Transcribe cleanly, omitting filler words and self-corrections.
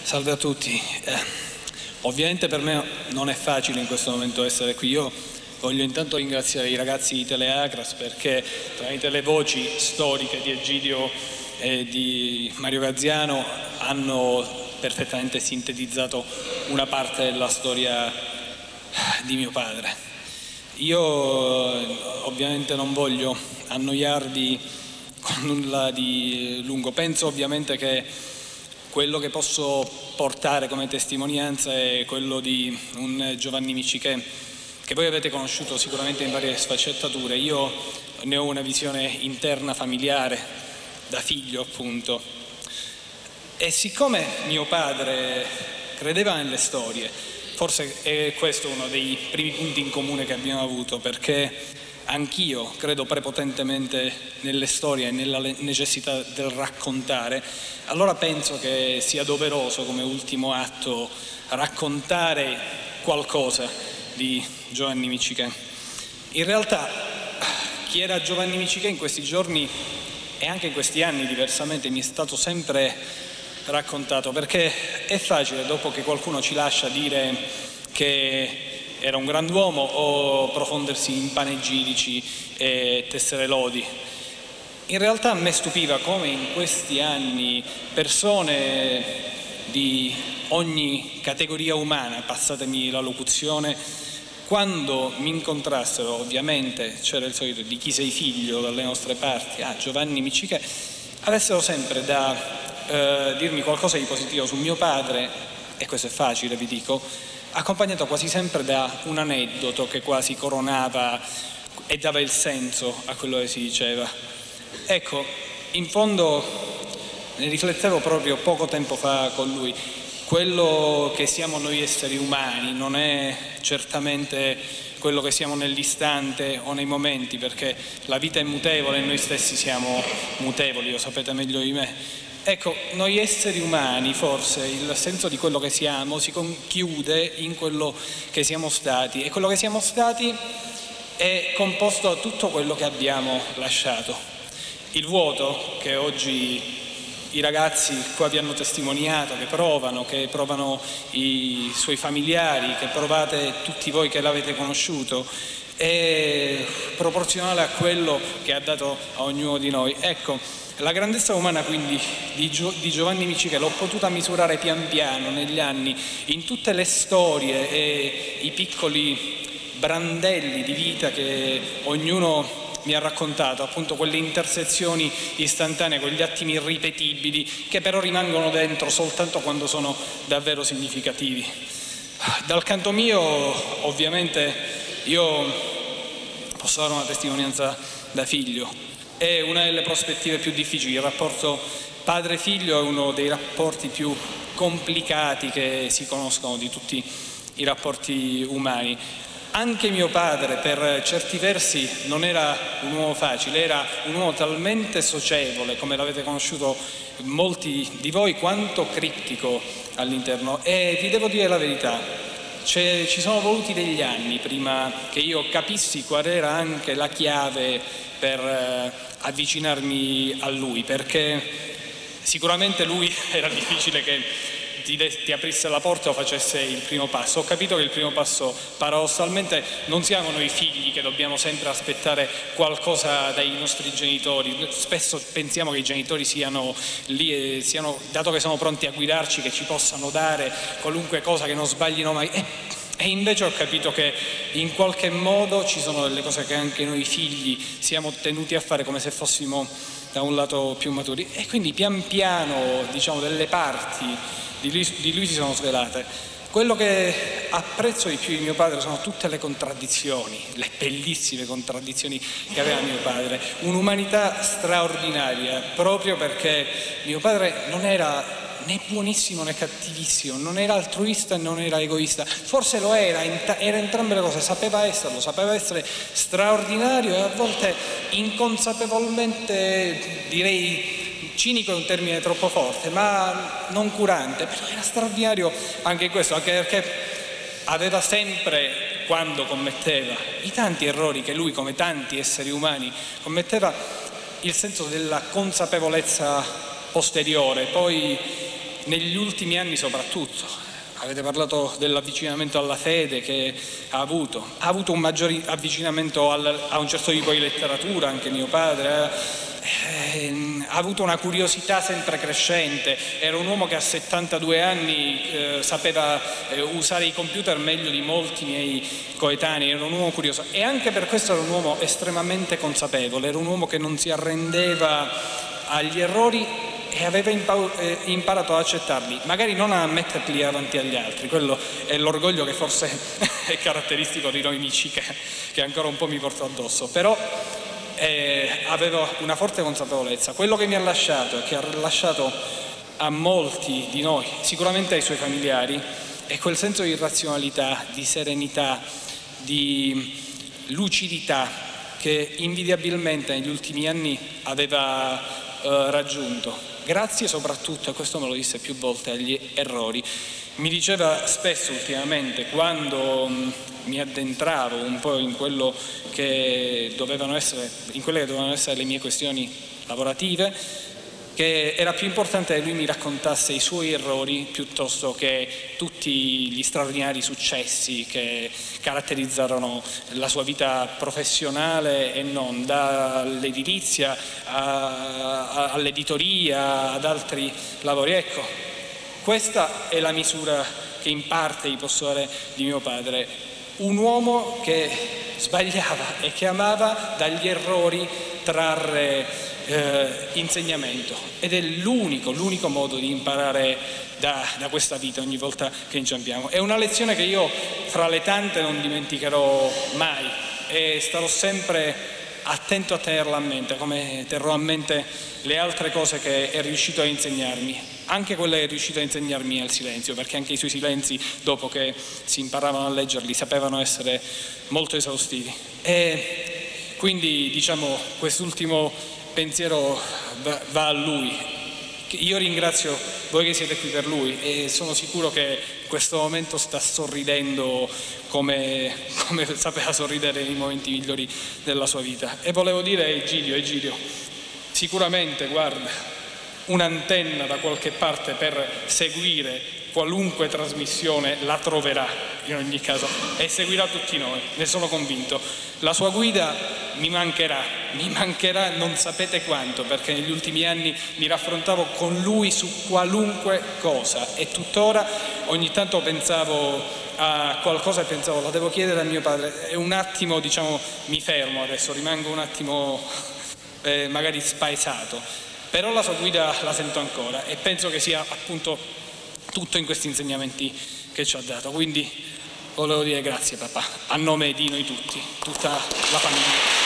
Salve a tutti. Ovviamente per me non è facile in questo momento essere qui. Io voglio intanto ringraziare i ragazzi di Teleacras perché tramite le voci storiche di Egidio e di Mario Gazziano hanno perfettamente sintetizzato una parte della storia di mio padre. Io ovviamente non voglio annoiarvi con nulla di lungo. Penso ovviamente che quello che posso portare come testimonianza è quello di un Giovanni Miccichè che voi avete conosciuto sicuramente in varie sfaccettature. Io ne ho una visione interna familiare, da figlio appunto. E siccome mio padre credeva nelle storie, forse è questo uno dei primi punti in comune che abbiamo avuto, perché anch'io credo prepotentemente nelle storie e nella necessità del raccontare. Allora penso che sia doveroso come ultimo atto raccontare qualcosa di Giovanni Miccichè. In realtà chi era Giovanni Miccichè in questi giorni e anche in questi anni diversamente mi è stato sempre raccontato, perché è facile dopo che qualcuno ci lascia dire che era un grand'uomo o profondersi in panegirici e tessere lodi. In realtà a me stupiva come in questi anni persone di ogni categoria umana, passatemi la locuzione, quando mi incontrassero, ovviamente c'era il solito di chi sei figlio dalle nostre parti, Giovanni Miccichè, avessero sempre da dirmi qualcosa di positivo su mio padre, e questo è facile, vi dico, accompagnato quasi sempre da un aneddoto che quasi coronava e dava il senso a quello che si diceva. Ecco, in fondo ne riflettevo proprio poco tempo fa con lui. Quello che siamo noi esseri umani non è certamente quello che siamo nell'istante o nei momenti, perché la vita è mutevole e noi stessi siamo mutevoli, lo sapete meglio di me. Ecco, noi esseri umani forse il senso di quello che siamo si conchiude in quello che siamo stati, e quello che siamo stati è composto da tutto quello che abbiamo lasciato. Il vuoto che oggi i ragazzi qua vi hanno testimoniato, che provano i suoi familiari, che provate tutti voi che l'avete conosciuto, è proporzionale a quello che ha dato a ognuno di noi. Ecco, la grandezza umana quindi di Giovanni Miccichè l'ho potuta misurare pian piano negli anni, in tutte le storie e i piccoli brandelli di vita che ognuno mi ha raccontato, appunto quelle intersezioni istantanee, quegli attimi irripetibili che però rimangono dentro soltanto quando sono davvero significativi. Dal canto mio, ovviamente, io posso dare una testimonianza da figlio. È una delle prospettive più difficili. Il rapporto padre-figlio è uno dei rapporti più complicati che si conoscono di tutti i rapporti umani. Anche mio padre, per certi versi, non era un uomo facile, era un uomo talmente socievole, come l'avete conosciuto molti di voi, quanto criptico all'interno. E vi devo dire la verità, ci sono voluti degli anni prima che io capissi qual era anche la chiave per avvicinarmi a lui, perché sicuramente lui era difficile che ti aprisse la porta o facesse il primo passo. Ho capito che il primo passo paradossalmente non siamo noi figli che dobbiamo sempre aspettare qualcosa dai nostri genitori. Spesso pensiamo che i genitori siano lì, dato che sono pronti a guidarci, che ci possano dare qualunque cosa, che non sbaglino mai. E invece ho capito che in qualche modo ci sono delle cose che anche noi figli siamo tenuti a fare come se fossimo da un lato più maturi. E quindi pian piano, diciamo, delle parti di lui si sono svelate. Quello che apprezzo di più di mio padre sono tutte le contraddizioni, le bellissime contraddizioni che aveva mio padre. Un'umanità straordinaria, proprio perché mio padre non era né buonissimo né cattivissimo, non era altruista e non era egoista, forse lo era entrambe le cose, sapeva essere straordinario e a volte inconsapevolmente, direi cinico è un termine troppo forte, ma non curante, però era straordinario anche in questo, anche perché aveva sempre, quando commetteva i tanti errori che lui, come tanti esseri umani, commetteva, il senso della consapevolezza posteriore. Poi negli ultimi anni soprattutto. Avete parlato dell'avvicinamento alla fede che ha avuto un maggiore avvicinamento a un certo tipo di letteratura, anche mio padre, ha avuto una curiosità sempre crescente. Era un uomo che a 72 anni sapeva usare i computer meglio di molti miei coetanei, era un uomo curioso e anche per questo era un uomo estremamente consapevole, era un uomo che non si arrendeva agli errori e aveva imparato ad accettarli, magari non a metterli avanti agli altri. Quello è l'orgoglio che forse è caratteristico di noi amici che ancora un po' mi porto addosso, però avevo una forte consapevolezza. Quello che mi ha lasciato e che ha lasciato a molti di noi, sicuramente ai suoi familiari, è quel senso di razionalità, di serenità, di lucidità che invidiabilmente negli ultimi anni aveva raggiunto. Grazie soprattutto, e questo me lo disse più volte, agli errori. Mi diceva spesso ultimamente, quando mi addentravo un po' in quello che dovevano essere, in quelle che dovevano essere le mie questioni lavorative, che era più importante che lui mi raccontasse i suoi errori piuttosto che tutti gli straordinari successi che caratterizzarono la sua vita professionale e non, dall'edilizia all'editoria, ad altri lavori. Ecco, questa è la misura che in parte vi posso dare di mio padre, un uomo che sbagliava e che amava dagli errori trarre insegnamento, ed è l'unico modo di imparare da questa vita ogni volta che inciampiamo. È una lezione che io fra le tante non dimenticherò mai e starò sempre attento a tenerla a mente, come terrò a mente le altre cose che è riuscito a insegnarmi, anche quelle che è riuscito a insegnarmi al silenzio, perché anche i suoi silenzi, dopo che si imparavano a leggerli, sapevano essere molto esaustivi. E quindi, diciamo, quest'ultimo pensiero va a lui. Io ringrazio voi che siete qui per lui e sono sicuro che in questo momento sta sorridendo come sapeva sorridere nei momenti migliori della sua vita. E volevo dire Egidio, sicuramente, guarda, un'antenna da qualche parte per seguire qualunque trasmissione la troverà in ogni caso e seguirà tutti noi, ne sono convinto. La sua guida mi mancherà non sapete quanto, perché negli ultimi anni mi raffrontavo con lui su qualunque cosa e tuttora ogni tanto pensavo a qualcosa e pensavo la devo chiedere a mio padre e un attimo, diciamo, mi fermo adesso, rimango un attimo magari spaesato, però la sua guida la sento ancora e penso che sia appunto tutto in questi insegnamenti che ci ha dato. Quindi volevo dire grazie papà, a nome di noi tutti, tutta la famiglia.